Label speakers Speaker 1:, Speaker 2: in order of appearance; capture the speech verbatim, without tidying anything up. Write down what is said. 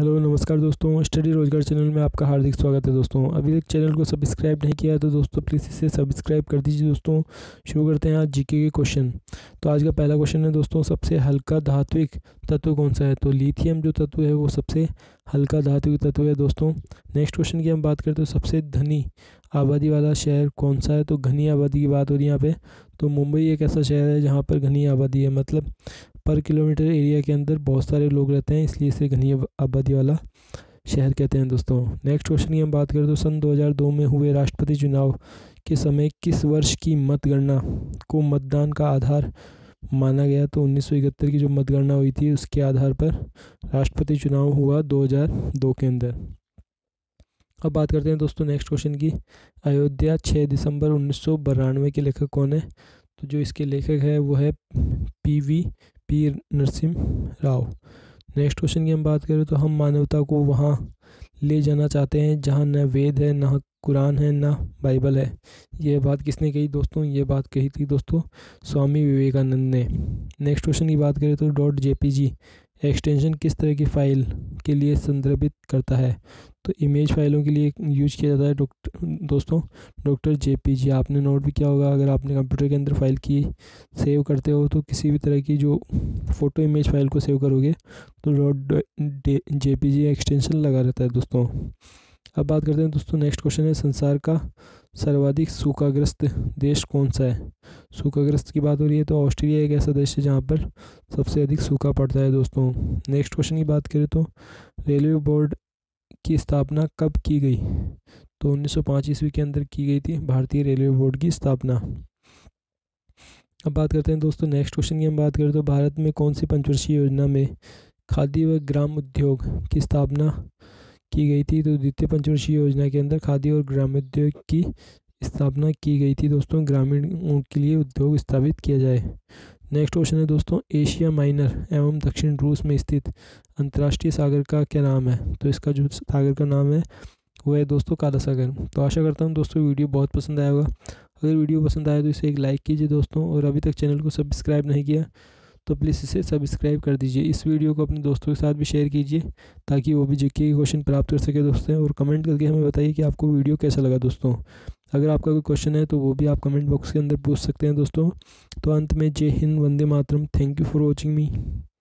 Speaker 1: Hello नमस्कार दोस्तों, study रोजगार चैनल में आपका हार्दिक स्वागत है। दोस्तों अभी तक चैनल को सब्सक्राइब नहीं किया है तो दोस्तों प्लीज़ इसे सब्सक्राइब कर दीजिए। दोस्तों शुरू करते हैं आज जीके के क्वेश्चन। तो आज का पहला क्वेश्चन है दोस्तों, सबसे हल्का धात्विक तत्व कौन सा है? तो लिथियम जो तत्व है वो सबसे हल्का धात्विक तत्व है दोस्तों। नेक्स्ट क्वेश्चन की हम बात करते हैं, सबसे धनी आबादी वाला शहर कौन सा है? तो घनी आबादी की बात हो रही है यहाँ पे। तो मुंबई एक ऐसा शहर है जहाँ पर घनी आबादी है, मतलब पर किलोमीटर एरिया के अंदर बहुत सारे लोग रहते हैं, इसलिए इसे घनी आबादी वाला शहर कहते हैं दोस्तों। नेक्स्ट क्वेश्चन की हम बात करें तो सन दो हज़ार दो में हुए राष्ट्रपति चुनाव के समय किस वर्ष की मतगणना को मतदान का आधार माना गया? तो उन्नीस सौ इकहत्तर की जो मतगणना हुई थी उसके आधार पर राष्ट्रपति चुनाव हुआ दो हज़ार दो के अंदर। अब बात करते हैं दोस्तों नेक्स्ट क्वेश्चन की। अयोध्या छः दिसंबर उन्नीस सौ बानवे के लेखक कौन है? तो जो इसके लेखक है वो है P V P Narasimha Rao. Next question की हम बात करें तो हम मानवता को वहाँ ले जाना चाहते हैं जहाँ न वेद है, न कुरान है, न बाइबल है। ये बात किसने कही दोस्तों? ये बात कही थी दोस्तों स्वामी विवेकानंद ने। नेक्स्ट क्वेश्चन की बात करें तो डॉट जेपीजी एक्सटेंशन किस तरह की फ़ाइल के लिए संदर्भित करता है? तो इमेज फाइलों के लिए यूज किया जाता है डॉक्टर दोस्तों डॉक्टर जेपीजी। आपने नोट भी किया होगा, अगर आपने कंप्यूटर के अंदर फाइल की सेव करते हो तो किसी भी तरह की जो फ़ोटो इमेज फाइल को सेव करोगे तो डॉट जेपीजी एक्सटेंशन लगा रहता है दोस्तों। अब बात करते हैं दोस्तों नेक्स्ट क्वेश्चन है, संसार का सर्वाधिक सूखाग्रस्त देश कौन सा है? सूखाग्रस्त की बात हो रही है तो ऑस्ट्रेलिया एक ऐसा देश है जहाँ पर सबसे अधिक सूखा पड़ता है दोस्तों। नेक्स्ट क्वेश्चन की बात करें तो रेलवे बोर्ड की स्थापना कब की गई? तो उन्नीस सौ पाँच ईस्वी के अंदर की गई थी भारतीय रेलवे बोर्ड की स्थापना। अब बात करते हैं दोस्तों नेक्स्ट क्वेश्चन की हम बात करें तो भारत में कौन सी पंचवर्षीय योजना में खादी व ग्राम उद्योग की स्थापना की गई थी? तो द्वितीय पंचवर्षीय योजना के अंदर खादी और ग्रामोद्योग की स्थापना की गई थी दोस्तों, ग्रामीणों के लिए उद्योग स्थापित किया जाए। नेक्स्ट क्वेश्चन है दोस्तों, एशिया माइनर एवं दक्षिण रूस में स्थित अंतर्राष्ट्रीय सागर का क्या नाम है? तो इसका जो सागर का नाम है वो है दोस्तों काला सागर। तो आशा करता हूँ दोस्तों वीडियो बहुत पसंद आया होगा। अगर वीडियो पसंद आए तो इसे एक लाइक कीजिए दोस्तों, और अभी तक चैनल को सब्सक्राइब नहीं किया तो प्लीज़ इसे सब्सक्राइब कर दीजिए। इस वीडियो को अपने दोस्तों के साथ भी शेयर कीजिए ताकि वो भी जीके के क्वेश्चन प्राप्त कर सके दोस्तों। और कमेंट करके हमें बताइए कि आपको वीडियो कैसा लगा दोस्तों। अगर आपका कोई क्वेश्चन है तो वो भी आप कमेंट बॉक्स के अंदर पूछ सकते हैं दोस्तों। तो अंत में जय हिंद, वंदे मातरम, thank you for watching me.